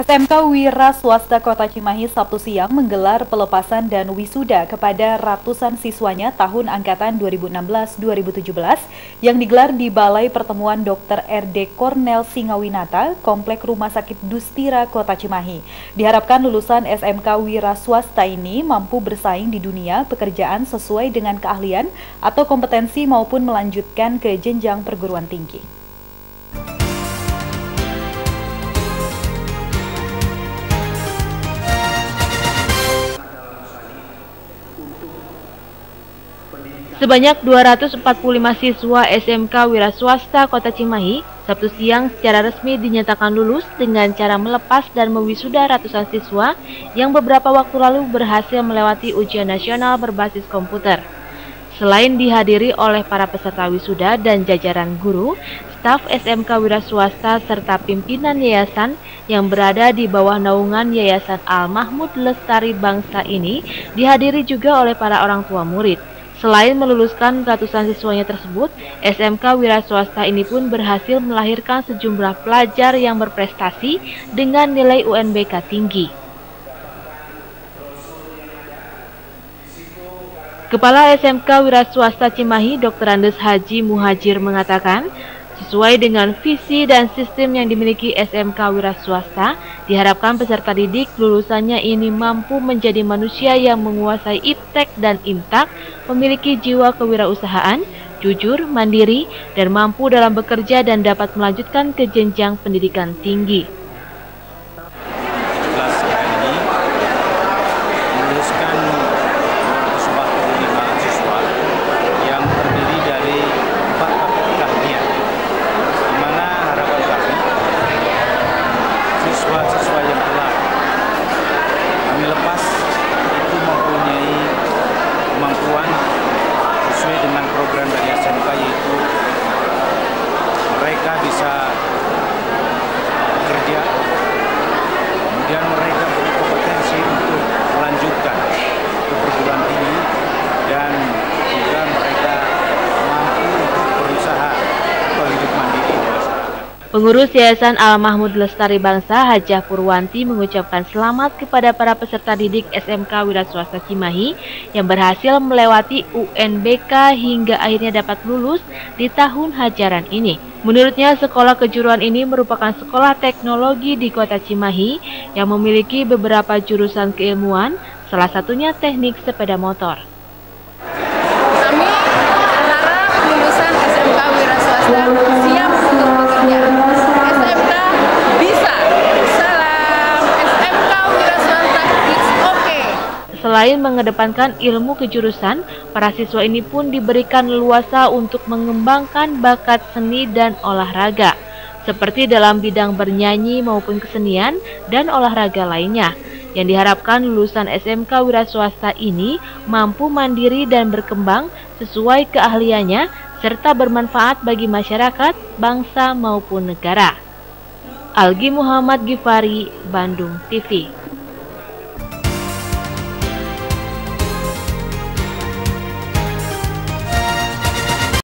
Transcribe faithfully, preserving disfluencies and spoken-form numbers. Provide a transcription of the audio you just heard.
S M K Wira Swasta Kota Cimahi Sabtu siang menggelar pelepasan dan wisuda kepada ratusan siswanya tahun angkatan dua ribu enam belas dua ribu tujuh belas yang digelar di Balai Pertemuan Dokter R D Kornel Singawinata, Komplek Rumah Sakit Dustira Kota Cimahi. Diharapkan lulusan S M K Wira Swasta ini mampu bersaing di dunia pekerjaan sesuai dengan keahlian atau kompetensi maupun melanjutkan ke jenjang perguruan tinggi. Sebanyak dua ratus empat puluh lima siswa S M K Wira Swasta Kota Cimahi Sabtu siang secara resmi dinyatakan lulus dengan cara melepas dan mewisuda ratusan siswa yang beberapa waktu lalu berhasil melewati ujian nasional berbasis komputer. Selain dihadiri oleh para peserta wisuda dan jajaran guru, staf S M K Wira Swasta serta pimpinan yayasan yang berada di bawah naungan Yayasan Al Mahmud Lestari Bangsa ini dihadiri juga oleh para orang tua murid. Selain meluluskan ratusan siswanya tersebut, S M K Wira Swasta ini pun berhasil melahirkan sejumlah pelajar yang berprestasi dengan nilai U N B K tinggi. Kepala S M K Wira Swasta Cimahi, Dokter Andes Haji Muhajir mengatakan, sesuai dengan visi dan sistem yang dimiliki S M K Wira Swasta, diharapkan peserta didik lulusannya ini mampu menjadi manusia yang menguasai iptek dan imtak, memiliki jiwa kewirausahaan, jujur, mandiri, dan mampu dalam bekerja dan dapat melanjutkan ke jenjang pendidikan tinggi. Siswa-siswa yang telah kami lepas itu mempunyai kemampuan sesuai dengan program dari S M K, yaitu mereka bisa bekerja, kemudian mereka punya kompetensi untuk melanjutkan ke perguruan tinggi, dan juga mereka mampu untuk berusaha atau hidup mandiri. Pengurus Yayasan Al Mahmud Lestari Bangsa, Hajah Purwanti, mengucapkan selamat kepada para peserta didik S M K Wira Swasta Cimahi yang berhasil melewati U N B K hingga akhirnya dapat lulus di tahun ajaran ini. Menurutnya, sekolah kejuruan ini merupakan sekolah teknologi di Kota Cimahi yang memiliki beberapa jurusan keilmuan, salah satunya teknik sepeda motor. Kami berharap lulusan S M K Wira Swasta siap untuk bekerja. S M K bisa. Salam S M K Wira Swasta, it's okay. Selain mengedepankan ilmu kejurusan, para siswa ini pun diberikan leluasa untuk mengembangkan bakat seni dan olahraga, seperti dalam bidang bernyanyi maupun kesenian dan olahraga lainnya. Yang diharapkan lulusan S M K Wira Swasta ini mampu mandiri dan berkembang sesuai keahliannya, serta bermanfaat bagi masyarakat, bangsa maupun negara. Algi Muhammad Gifari, Bandung T V.